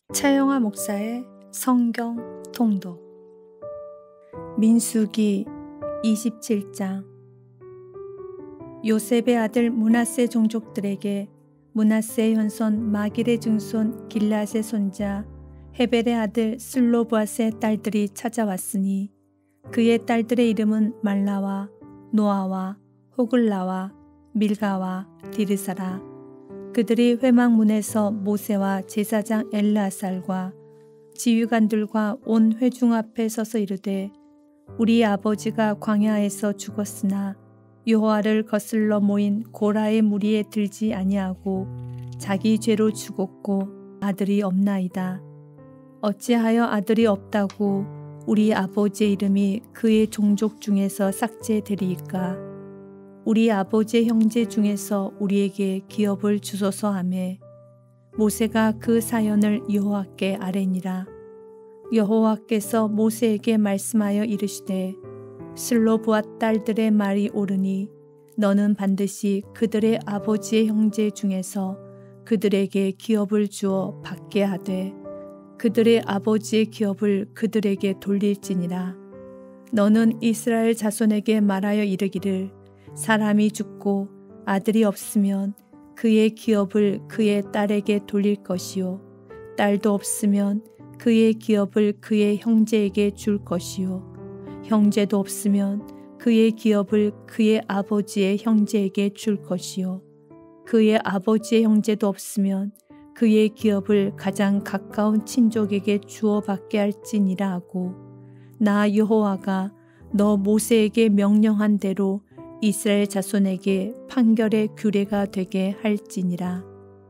차영화 목사의 성경 통독. 민수기 27장. 요셉의 아들 므낫세 종족들에게 므낫세의 현손 마길의 증손 길앗의 손자 헤벨의 아들 슬로브앗의 딸들이 찾아왔으니 그의 딸들의 이름은 말라와 노아와 호글라와 밀가와 디르사라. 그들이 회막문에서 모세와 제사장 엘르아살과 지휘관들과 온 회중 앞에 서서 이르되 우리 아버지가 광야에서 죽었으나 여호와를 거슬러 모인 고라의 무리에 들지 아니하고 자기 죄로 죽었고 아들이 없나이다. 어찌하여 아들이 없다고 우리 아버지의 이름이 그의 종족 중에서 삭제되리이까. 우리 아버지의 형제 중에서 우리에게 기업을 주소서 하매 모세가 그 사연을 여호와께 아뢰니라. 여호와께서 모세에게 말씀하여 이르시되 슬로브앗 딸들의 말이 옳으니 너는 반드시 그들의 아버지의 형제 중에서 그들에게 기업을 주어 받게 하되 그들의 아버지의 기업을 그들에게 돌릴지니라. 너는 이스라엘 자손에게 말하여 이르기를 사람이 죽고 아들이 없으면 그의 기업을 그의 딸에게 돌릴 것이요 딸도 없으면 그의 기업을 그의 형제에게 줄 것이요 형제도 없으면 그의 기업을 그의 아버지의 형제에게 줄 것이요 그의 아버지의 형제도 없으면 그의 기업을 가장 가까운 친족에게 주어 받게 할지니라 하고 나 여호와가 너 모세에게 명령한 대로 이스라엘 자손에게 판결의 규례가 되게 할지니라.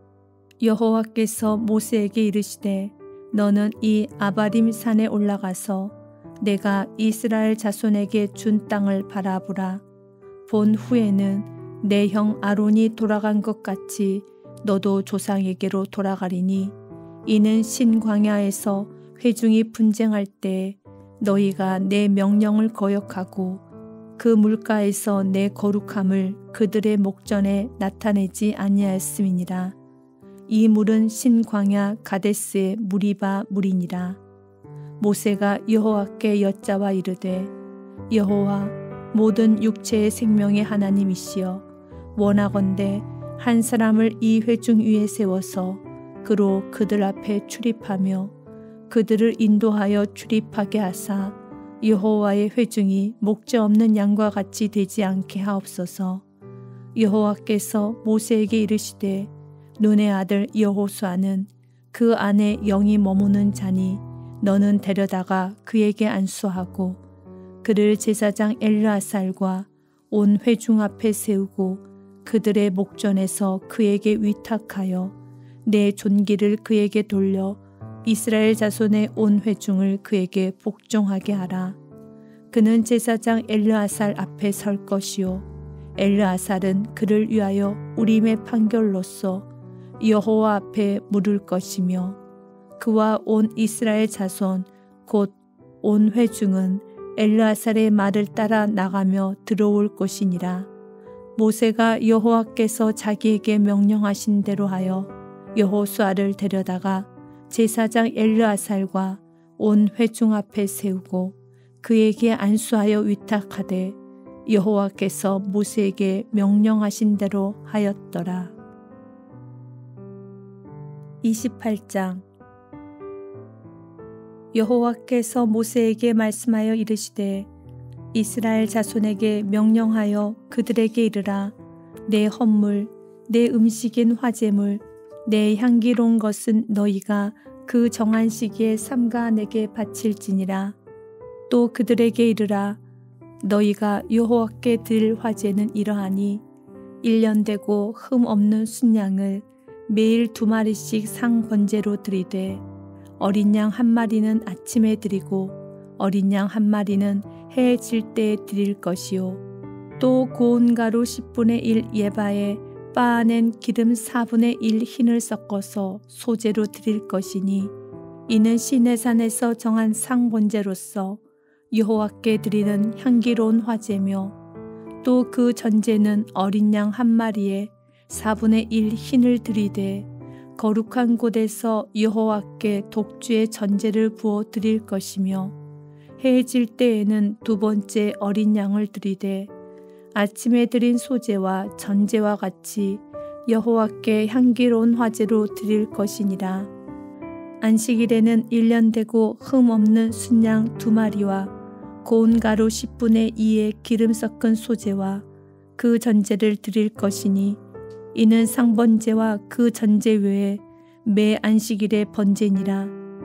여호와께서 모세에게 이르시되 너는 이 아바림 산에 올라가서 내가 이스라엘 자손에게 준 땅을 바라보라. 본 후에는 내 형 아론이 돌아간 것 같이 너도 조상에게로 돌아가리니 이는 신광야에서 회중이 분쟁할 때 너희가 내 명령을 거역하고 그 물가에서 내 거룩함을 그들의 목전에 나타내지 아니하였음이니라. 이 물은 신광야 가데스의 무리바 물이니라. 모세가 여호와께 여짜와 이르되 여호와 모든 육체의 생명의 하나님이시여 원하건대 한 사람을 이 회중 위에 세워서 그로 그들 앞에 출입하며 그들을 인도하여 출입하게 하사 여호와의 회중이 목재 없는 양과 같이 되지 않게 하옵소서. 여호와께서 모세에게 이르시되 눈의 아들 여호수아는 그 안에 영이 머무는 자니 너는 데려다가 그에게 안수하고 그를 제사장 엘르아살과 온 회중 앞에 세우고 그들의 목전에서 그에게 위탁하여 내 존귀를 그에게 돌려 이스라엘 자손의 온 회중을 그에게 복종하게 하라. 그는 제사장 엘르아살 앞에 설 것이요 엘르아살은 그를 위하여 우림의 판결로서 여호와 앞에 물을 것이며 그와 온 이스라엘 자손 곧 온 회중은 엘르아살의 말을 따라 나가며 들어올 것이니라. 모세가 여호와께서 자기에게 명령하신 대로 하여 여호수아를 데려다가 제사장 엘르아살과 온 회중 앞에 세우고 그에게 안수하여 위탁하되 여호와께서 모세에게 명령하신 대로 하였더라. 28장. 여호와께서 모세에게 말씀하여 이르시되 이스라엘 자손에게 명령하여 그들에게 이르라. 내 헌물, 내 음식인 화제물, 내 향기로운 것은 너희가 그 정한 시기에 삼가 내게 바칠지니라. 또 그들에게 이르라. 너희가 여호와께 드릴 화제는 이러하니 1년 되고 흠 없는 순양을 매일 2마리씩 상번제로 드리되 어린 양 1마리는 아침에 드리고 어린 양 1마리는 해 질 때에 드릴 것이요 또 고운 가루 10분의 1 예바에 빻아낸 기름 4분의 1 흰을 섞어서 소제로 드릴 것이니 이는 시내산에서 정한 상번제로서 여호와께 드리는 향기로운 화제며 또 그 전제는 어린 양 1마리에 4분의 1 흰을 드리되 거룩한 곳에서 여호와께 독주의 전제를 부어 드릴 것이며 해질 때에는 두 번째 어린 양을 드리되 아침에 드린 소제와 전제와 같이 여호와께 향기로운 화제로 드릴 것이니라. 안식일에는 1년 되고 흠 없는 순양 2마리와 고운 가루 10분의 2의 기름 섞은 소제와 그 전제를 드릴 것이니 이는 상번제와 그 전제 외에 매 안식일의 번제니라.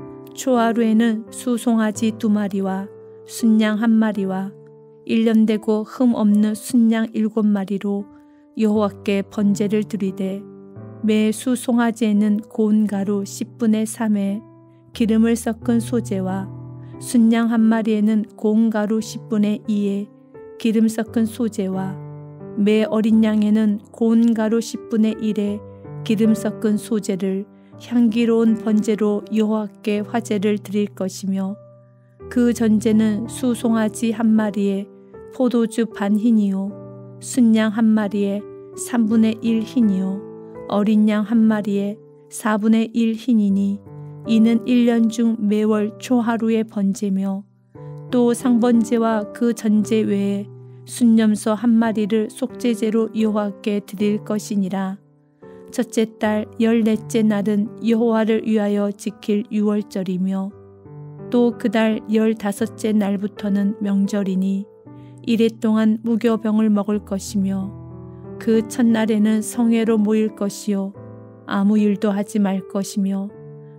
초하루에는 수송아지 2마리와 순양 1마리와 1년 되고 흠 없는 순양 7마리로 여호와께 번제를 드리되 매 수송아지에는 고운 가루 10분의 3에 기름을 섞은 소제와 순양 1마리에는 고운 가루 10분의 2에 기름 섞은 소제와 매 어린 양에는 고운 가루 10분의 1에 기름 섞은 소제를 향기로운 번제로 여호와께 화제를 드릴 것이며 그 전제는 수송아지 1마리에 포도주 반 흰이요 순양 1마리에 3분의 1 흰이요 어린 양 1마리에 4분의 1 흰이니 이는 1년 중 매월 초하루의 번제며 또 상번제와 그 전제 외에 순염소 1마리를 속죄제로 여호와께 드릴 것이니라. 첫째 달 14째 날은 여호와를 위하여 지킬 유월절이며 또 그 달 15째 날부터는 명절이니 이래 동안 무교병을 먹을 것이며 그 첫날에는 성회로 모일 것이요 아무 일도 하지 말 것이며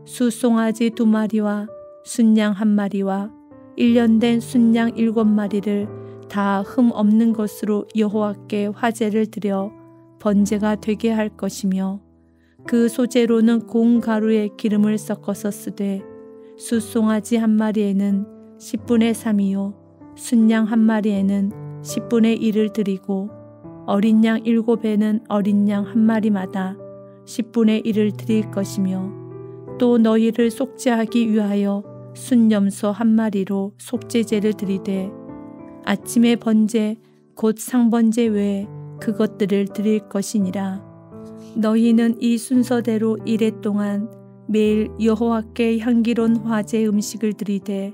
수송아지 2마리와 순양 1마리와 1년 된 순양 7마리를 다 흠 없는 것으로 여호와께 화제를 드려 번제가 되게 할 것이며 그 소제로는 고운 가루에 기름을 섞어서 쓰되 수송아지 1마리에는 10분의 3이요 순양 1마리에는 10분의 1을 드리고 어린 양 7에는 어린 양 1마리마다 10분의 1을 드릴 것이며 또 너희를 속죄하기 위하여 순염소 1마리로 속죄제를 드리되 아침의 번제 곧 상번제 외에 그것들을 드릴 것이니라. 너희는 이 순서대로 이래 동안 매일 여호와께 향기로운 화제 음식을 드리되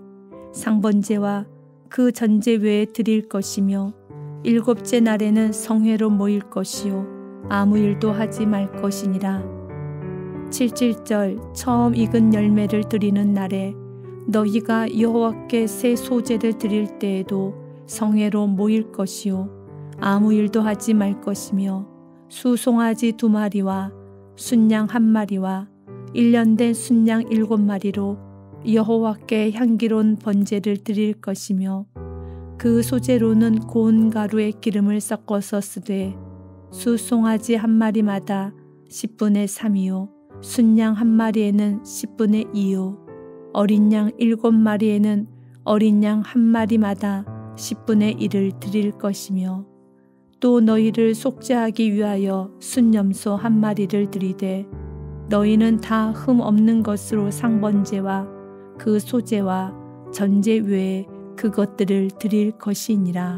상번제와 그 전제 외에 드릴 것이며 7째 날에는 성회로 모일 것이요 아무 일도 하지 말 것이니라. 7.7절 처음 익은 열매를 드리는 날에 너희가 여호와께 새 소제를 드릴 때에도 성회로 모일 것이요 아무 일도 하지 말 것이며 수송아지 2마리와 순양 1마리와 1년 된 순양 7마리로 여호와께 향기로운 번제를 드릴 것이며 그 소제로는 고운 가루에 기름을 섞어서 쓰되 수송아지 1마리마다 10분의 3이요 순양 1마리에는 10분의 2요 어린 양 7마리에는 어린 양 1마리마다 10분의 1을 드릴 것이며 또 너희를 속죄하기 위하여 순염소 1마리를 드리되 너희는 다 흠 없는 것으로 상번제와 그 소제와 전제 외에 그것들을 드릴 것이니라.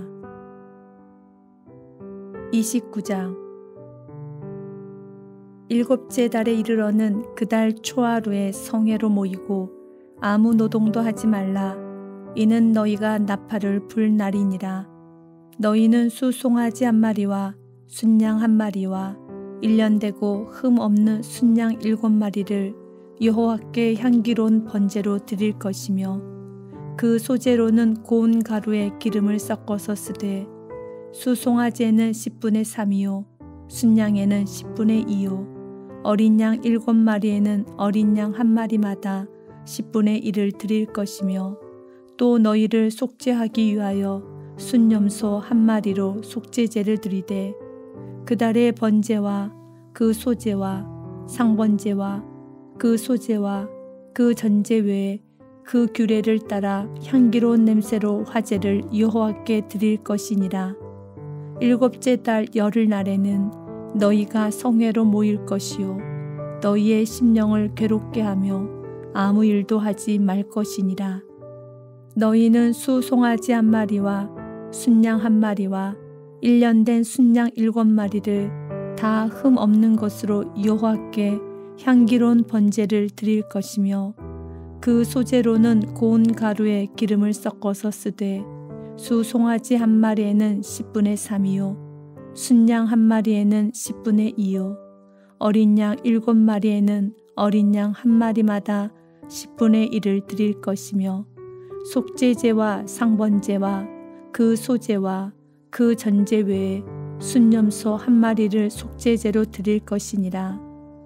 29장 7째 달에 이르러는 그 달 초하루에 성회로 모이고 아무 노동도 하지 말라. 이는 너희가 나팔을 불 날이니라. 너희는 수송아지 1마리와 순양 1마리와 1년 되고 흠 없는 순양 7마리를 여호와께 향기로운 번제로 드릴 것이며 그 소제로는 고운 가루에 기름을 섞어서 쓰되 수송아지에는 10분의 3이요 순양에는 10분의 2요 어린 양 7마리에는 어린 양 1마리마다 10분의 1을 드릴 것이며 또 너희를 속죄하기 위하여 순염소 1마리로 속죄제를 드리되 그 달의 번제와 그 소제와 상번제와 그 소제와 그 전제 외에 그 규례를 따라 향기로운 냄새로 화제를 여호와께 드릴 것이니라. 7째 달 열흘날에는 너희가 성회로 모일 것이요 너희의 심령을 괴롭게 하며 아무 일도 하지 말 것이니라. 너희는 수송아지 1마리와 순양 1마리와 1년 된 순양 7마리를 다 흠 없는 것으로 여호와께 향기로운 번제를 드릴 것이며 그 소제로는 고운 가루에 기름을 섞어서 쓰되 수 송아지 한 마리에는 10분의 3이요 순양 한 마리에는 10분의 2요 어린 양 7마리에는 어린 양 한 마리마다 10분의 1을 드릴 것이며 속죄제와 상번제와 그 소제와 그 전제 외에 순염소 한 마리를 속죄제로 드릴 것이니라.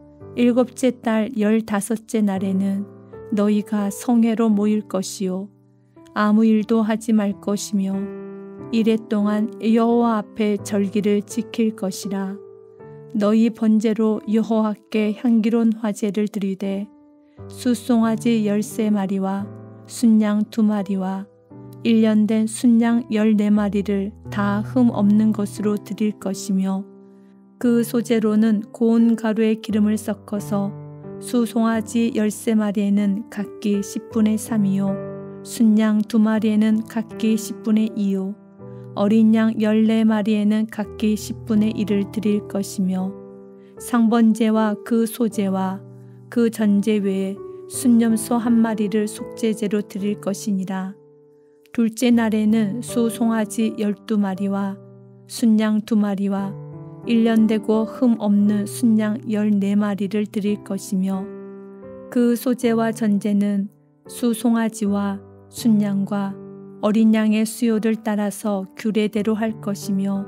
7째 달 15째 날에는 너희가 성회로 모일 것이요 아무 일도 하지 말 것이며 이래 동안 여호와 앞에 절기를 지킬 것이라. 너희 번제로 여호와께 향기로운 화제를 드리되 숫송아지 13마리와 순양 2마리와 1년 된 순양 14마리를 다 흠 없는 것으로 드릴 것이며 그 소제로는 고운 가루에 기름을 섞어서 수송아지 13마리에는 각기 10분의 3이요 순양 2마리에는 각기 10분의 2요 어린 양 14마리에는 각기 10분의 1을 드릴 것이며 상번제와 그 소제와 그 전제 외에 순염소 한 마리를 속죄제로 드릴 것이니라. 둘째 날에는 수송아지 12마리와 순양 2마리와 1년 되고 흠 없는 순양 14마리를 드릴 것이며 그 소제와 전제는 수송아지와 순양과 어린 양의 수요를 따라서 규례대로 할 것이며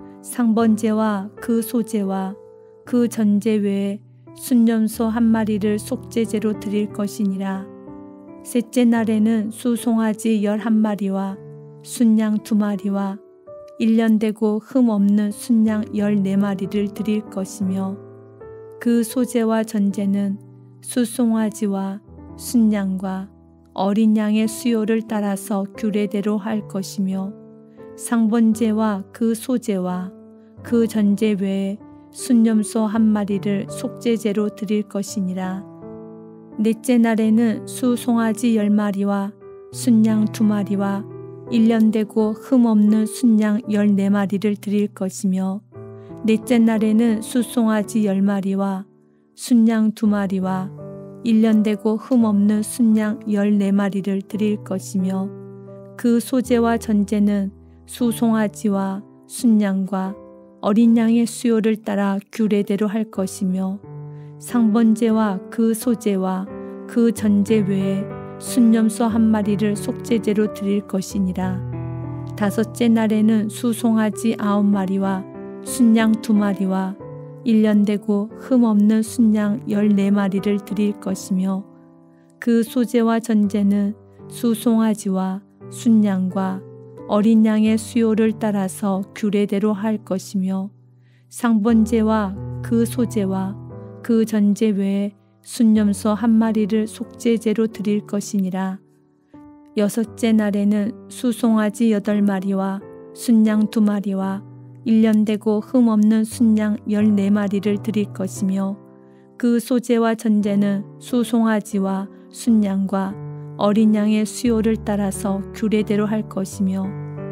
상번제와 그 소제와 그 전제 외에 순염소 한 마리를 속죄제로 드릴 것이니라. 셋째 날에는 수송아지 11마리와 순양 2마리와 1년 되고 흠 없는 순양 14마리를 드릴 것이며 그 소제와 전제는 수송아지와 순양과 어린 양의 수요를 따라서 규례대로 할 것이며 상번제와 그 소제와 그 전제 외에 순염소 한 마리를 속죄제로 드릴 것이니라. 넷째 날에는 수송아지 10마리와 순양 2마리와 1년 되고 흠 없는 순양 14마리를 드릴 것이며 넷째 날에는 수송아지 10마리와 순양 2마리와 1년 되고 흠 없는 순양 14마리를 드릴 것이며 그 소제와 전제는 수송아지와 순양과 어린 양의 수요를 따라 규례대로 할 것이며 상번제와 그 소제와 그 전제 외에 순염소 한 마리를 속죄제로 드릴 것이니라. 다섯째 날에는 수송아지 9마리와 순양 2마리와 1년 되고 흠 없는 순양 14마리를 드릴 것이며 그 소제와 전제는 수송아지와 순양과 어린 양의 수요를 따라서 규례대로 할 것이며 상번제와 그 소제와 그 전제 외에 순염소 한 마리를 속죄제로 드릴 것이니라. 여섯째 날에는 수송아지 8마리와 순양 2마리와 1년 되고 흠 없는 순양 14마리를 드릴 것이며 그 소제와 전제는 수송아지와 순양과 어린 양의 수요를 따라서 규례대로 할 것이며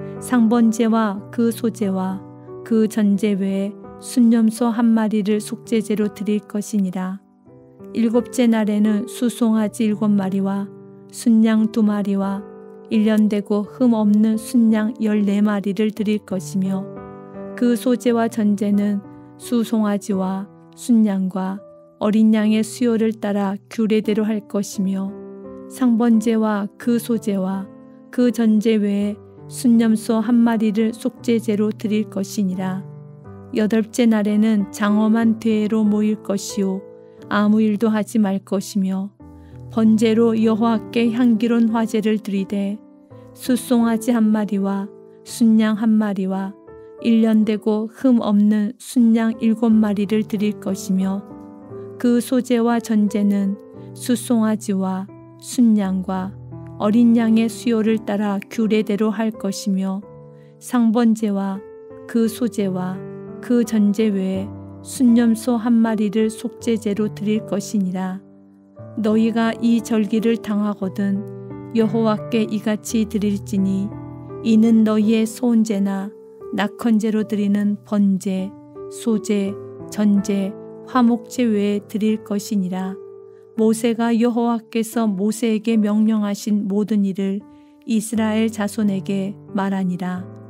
상번제와 그 소제와 그 전제 외에 순염소 한 마리를 속죄제로 드릴 것이니라. 일곱째 날에는 수송아지 7마리와 순양 2마리와 1년 되고 흠 없는 순양 14마리를 드릴 것이며 그 소제와 전제는 수송아지와 순양과 어린 양의 수요를 따라 규례대로 할 것이며 상번제와 그 소제와 그 전제 외에 순염소 한 마리를 속죄제로 드릴 것이니라. 여덟째 날에는 장엄한 대회로 모일 것이요 아무 일도 하지 말 것이며 번제로 여호와께 향기로운 화제를 드리되 숫송아지 1마리와 순양 1마리와 1년 되고 흠 없는 순양 7마리를 드릴 것이며 그 소제와 전제는 숫송아지와 순양과 어린 양의 수요를 따라 규례대로 할 것이며 상번제와 그 소제와 그 전제 외에 순염소 1마리를 속죄제로 드릴 것이니라. 너희가 이 절기를 당하거든 여호와께 이같이 드릴지니 이는 너희의 소원제나 낙헌제로 드리는 번제, 소제, 전제, 화목제 외에 드릴 것이니라. 모세가 여호와께서 모세에게 명령하신 모든 일을 이스라엘 자손에게 말하니라.